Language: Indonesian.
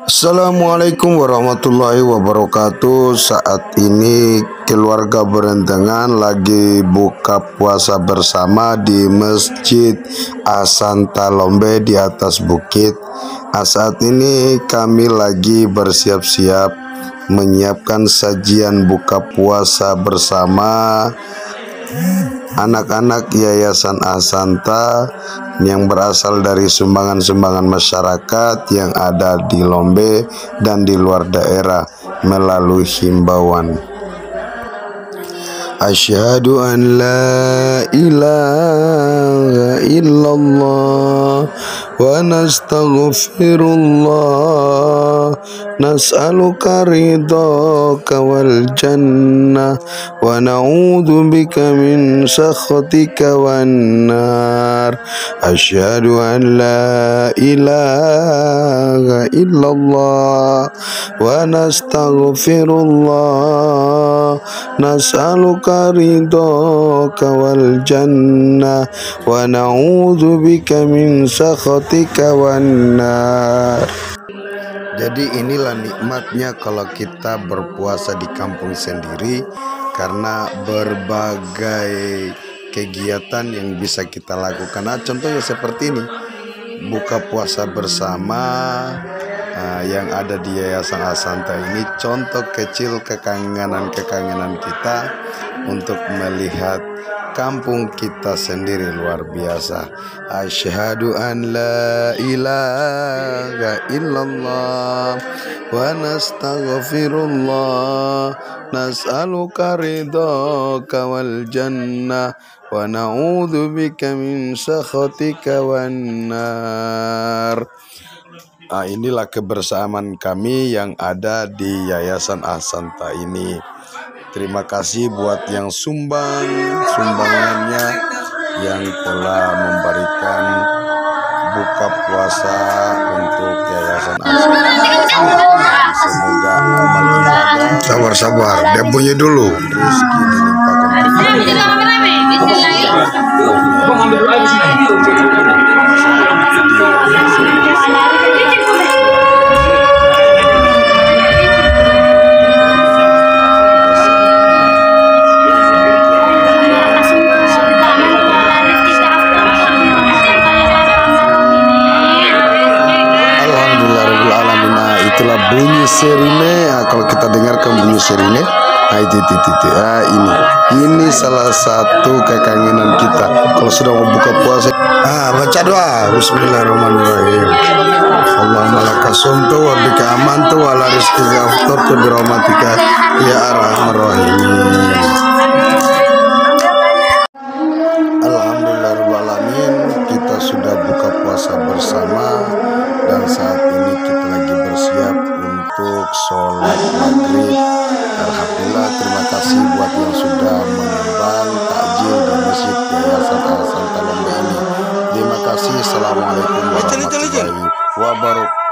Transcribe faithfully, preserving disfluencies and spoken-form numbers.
Assalamualaikum warahmatullahi wabarakatuh. Saat ini keluarga berentengan lagi buka puasa bersama di Masjid Asanta Lombe di atas bukit. Nah, saat ini kami lagi bersiap-siap menyiapkan sajian buka puasa bersama anak-anak Yayasan Asanta yang berasal dari sumbangan-sumbangan masyarakat yang ada di Lombe dan di luar daerah melalui himbauan. Asyhadu an la ilaha illallah wa nastaghfirullah nas'aluka ridhaka wal jannah wa na'udzu bika min sakhatika wan nar. Asyhadu an la ilaha illallah wa nastaghfirullah nas'aluka ridhaka wal jannah wa na'udzu bika min sakhatika wan nar. Jadi inilah nikmatnya kalau kita berpuasa di kampung sendiri, karena berbagai kegiatan yang bisa kita lakukan. Nah, contohnya seperti ini, buka puasa bersama uh, yang ada di Yayasan Asanta ini, contoh kecil kekangenan-kekangenan kita untuk melihat kampung kita sendiri. Luar biasa. Asyhadu an la ilaha illallah wa nastaghfirullah nas'aluka ridhaka wal jannah wa na'udzu bika min sakhatika wan nar. Nah, inilah kebersamaan kami yang ada di Yayasan Asanta ini. Terima kasih buat yang sumbang sumbangannya, yang telah memberikan buka puasa untuk Yayasan Asanta. Semoga amal ibadah, sabar-sabar, dia bunyi dulu, rezeki dilimpahkan. Itulah bunyi sirine. Nah, kalau kita dengarkan bunyi sirine, nah itu, itu, itu, itu. Nah, ini ini salah satu kekangenan kita kalau sudah mau buka puasa. Ah, baca doa. Bismillahirrahmanirrahim. Allahumma laka sumtu wa bika amantu wa la rizqika aftartu bi rahmatika ya arhamar rahimin. Alhamdulillahirabbil alamin, kita sudah buka puasa bersama dan saat ini kita lagi bersiap untuk sholat maghrib. Alhamdulillah, terima kasih buat yang sudah menyumbang takjil di Masjid Yayasan Asanta Lombe ini. Terima kasih. Assalamualaikum warahmatullahi wabarakatuh.